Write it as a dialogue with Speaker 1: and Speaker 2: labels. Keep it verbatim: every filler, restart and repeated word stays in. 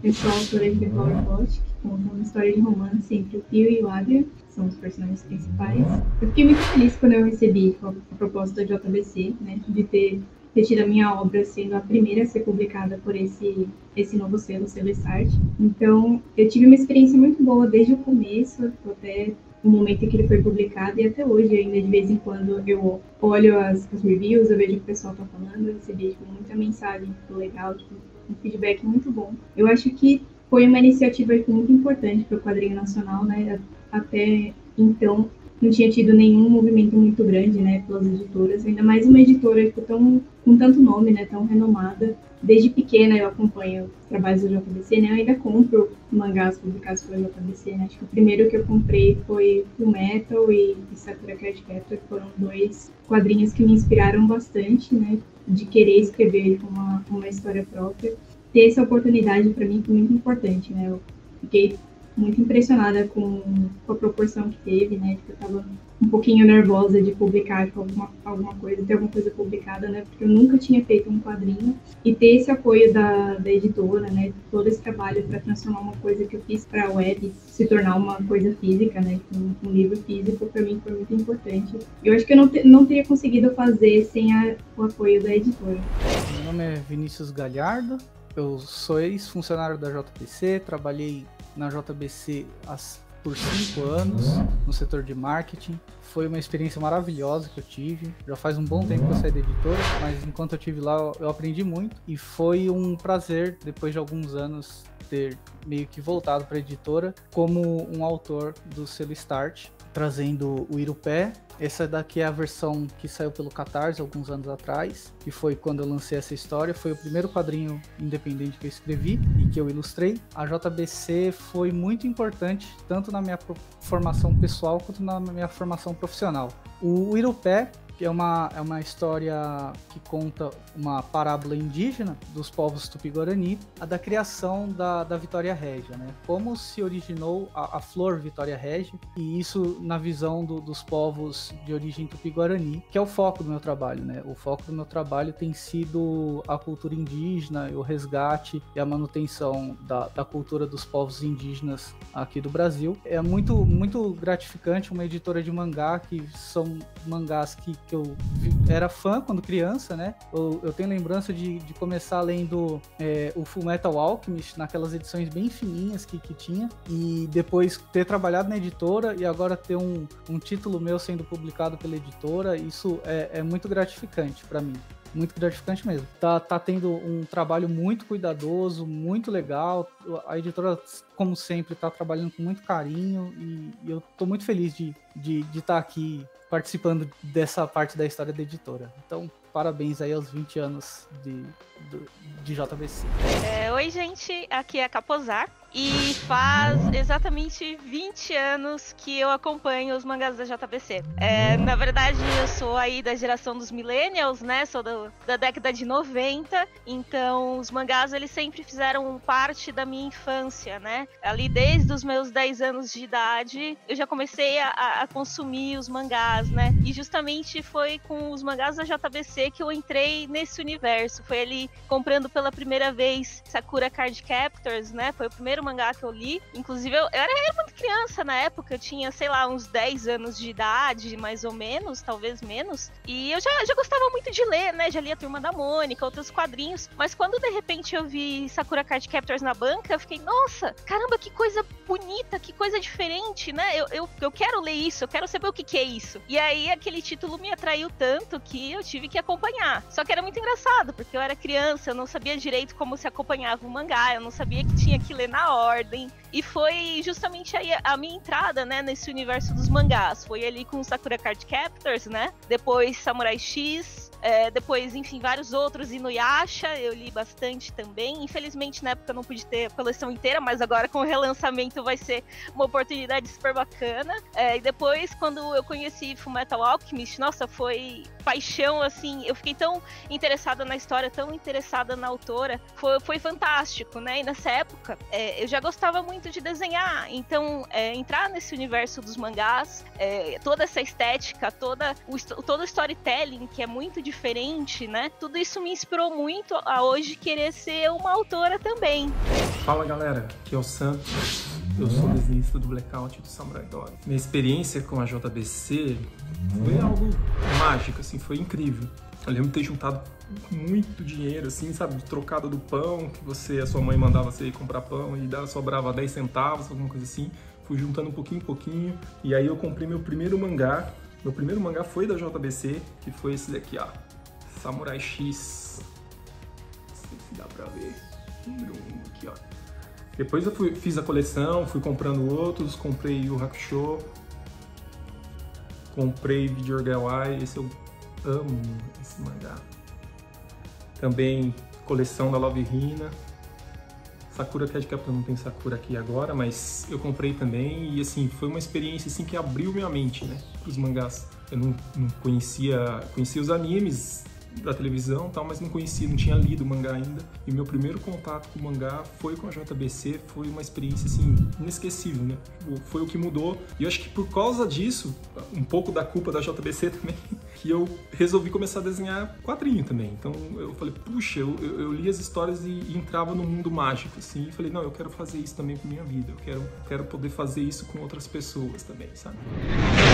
Speaker 1: Eu sou autora de Power Plot, que conta uma história de romance entre o Pio e o Adrian, que são os personagens principais. Eu fiquei muito feliz quando eu recebi a proposta da J B C, né, de ter, ter tido a minha obra sendo a primeira a ser publicada por esse, esse novo selo, o selo Start. Então, eu tive uma experiência muito boa desde o começo até o momento em que ele foi publicado, e até hoje, ainda de vez em quando, eu olho as, as reviews, eu vejo o que o pessoal está falando, eu recebi tipo, muita mensagem legal, tipo, um feedback muito bom. Eu acho que foi uma iniciativa muito importante para o quadrinho nacional, né? Até então não tinha tido nenhum movimento muito grande, né, pelas editoras, ainda mais uma editora tipo, tão, com tanto nome, né, tão renomada. Desde pequena eu acompanho os trabalhos da J B C, né, eu ainda compro mangás publicados pela J B C, né, acho que o primeiro que eu comprei foi Fullmetal e, e Sakura Card Captor, que foram dois quadrinhos que me inspiraram bastante, né, de querer escrever uma, uma história própria. Ter essa oportunidade para mim foi muito importante, né, eu fiquei muito impressionada com, com a proporção que teve, né? Eu estava um pouquinho nervosa de publicar alguma, alguma coisa, ter alguma coisa publicada, né? Porque eu nunca tinha feito um quadrinho. E ter esse apoio da, da editora, né? Todo esse trabalho para transformar uma coisa que eu fiz para a web se tornar uma coisa física, né? Um, um livro físico, para mim foi muito importante. Eu acho que eu não, te, não teria conseguido fazer sem a, o apoio da editora.
Speaker 2: Meu nome é Vinícius Galhardo, eu sou ex-funcionário da J B C, trabalhei na J B C por cinco anos no setor de marketing. Foi uma experiência maravilhosa que eu tive. Já faz um bom tempo que eu saí da editora, mas enquanto eu estive lá eu aprendi muito e foi um prazer, depois de alguns anos, ter meio que voltado para a editora como um autor do selo Start, trazendo o Irupé. Essa daqui é a versão que saiu pelo Catarse alguns anos atrás, que foi quando eu lancei essa história. Foi o primeiro quadrinho independente que eu escrevi e que eu ilustrei. A J B C foi muito importante, tanto na minha formação pessoal quanto na minha formação profissional. O Irupé que é uma, é uma história que conta uma parábola indígena dos povos Tupi-Guarani, a da criação da, da Vitória Régia, né? Como se originou a, a flor Vitória Régia, e isso na visão do, dos povos de origem Tupi-Guarani, que é o foco do meu trabalho, né? O foco do meu trabalho tem sido a cultura indígena, o resgate e a manutenção da, da cultura dos povos indígenas aqui do Brasil. É muito, muito gratificante uma editora de mangá, que são mangás que que eu era fã quando criança, né? Eu, eu tenho lembrança de, de começar lendo é, o Fullmetal Alchemist naquelas edições bem fininhas que, que tinha, e depois ter trabalhado na editora e agora ter um, um título meu sendo publicado pela editora, isso é, é muito gratificante para mim. Muito gratificante mesmo. Tá, tá tendo um trabalho muito cuidadoso, muito legal. A editora, como sempre, tá trabalhando com muito carinho e, e eu tô muito feliz de estar de, de tá aqui participando dessa parte da história da editora. Então, parabéns aí aos vinte anos de, de, de J B C.
Speaker 3: É, oi, gente, aqui é a Capozar. E faz exatamente vinte anos que eu acompanho os mangás da J B C. É, na verdade, eu sou aí da geração dos millennials, né? Sou do, da década de noventa. Então, os mangás, eles sempre fizeram parte da minha infância, né? Ali, desde os meus dez anos de idade, eu já comecei a, a consumir os mangás, né? E justamente foi com os mangás da J B C que eu entrei nesse universo. Foi ali comprando pela primeira vez Sakura Card Captors, né? Foi o primeiro mangá que eu li. Inclusive, eu, eu, era, eu era muito criança na época, eu tinha, sei lá, uns dez anos de idade, mais ou menos, talvez menos. E eu já, já gostava muito de ler, né? Já li a Turma da Mônica, outros quadrinhos. Mas quando, de repente, eu vi Sakura Card Captors na banca, eu fiquei, nossa, caramba, que coisa bonita, que coisa diferente, né? Eu, eu, eu quero ler isso, eu quero saber o que, que é isso. E aí, aquele título me atraiu tanto que eu tive que acompanhar. Só que era muito engraçado, porque eu era criança, eu não sabia direito como se acompanhava o mangá, eu não sabia que tinha que ler na ordem. E foi justamente aí a minha entrada, né, nesse universo dos mangás. Foi ali com Sakura Card Captors, né? Depois Samurai X. É, depois, enfim, vários outros. Inuyasha, eu li bastante também. Infelizmente, na época eu não pude ter a coleção inteira, mas agora com o relançamento vai ser uma oportunidade super bacana. É, e depois, quando eu conheci Fullmetal Alchemist, nossa, foi paixão, assim. Eu fiquei tão interessada na história, tão interessada na autora. Foi, foi fantástico, né? E nessa época, é, eu já gostava muito de desenhar. Então, é, entrar nesse universo dos mangás, é, toda essa estética, toda o, todo o storytelling, que é muito diferente, né? Tudo isso me inspirou muito a hoje querer ser uma autora também.
Speaker 4: Fala galera, aqui é o Santos, eu sou desenhista do Blackout do Samurai Dog. Minha experiência com a J B C foi algo mágico, assim, foi incrível. Eu lembro de ter juntado muito dinheiro, assim, sabe, trocado do pão, que você, a sua mãe mandava você ir comprar pão e dava, sobrava dez centavos, alguma coisa assim. Fui juntando um pouquinho em pouquinho, e aí eu comprei meu primeiro mangá. Meu primeiro mangá foi da J B C, que foi esse daqui, ó, Samurai X. Não sei se dá pra ver, número um aqui, ó. Depois eu fui, fiz a coleção, fui comprando outros, comprei o Hakusho, comprei Video Girl Eye, esse eu amo, esse mangá. Também coleção da Love Hina. Sakura Card Captor não tem Sakura aqui agora, mas eu comprei também e assim, foi uma experiência assim que abriu minha mente, né, pros mangás. Eu não, não conhecia, conhecia os animes da televisão e tal, mas não conhecia, não tinha lido o mangá ainda. E o meu primeiro contato com o mangá foi com a J B C, foi uma experiência assim inesquecível, né? Foi o que mudou. E eu acho que por causa disso, um pouco da culpa da J B C também, que eu resolvi começar a desenhar quadrinho também. Então eu falei, puxa, eu, eu, eu li as histórias e, e entrava no mundo mágico, assim, e falei, não, eu quero fazer isso também com minha vida, eu quero, quero poder fazer isso com outras pessoas também, sabe?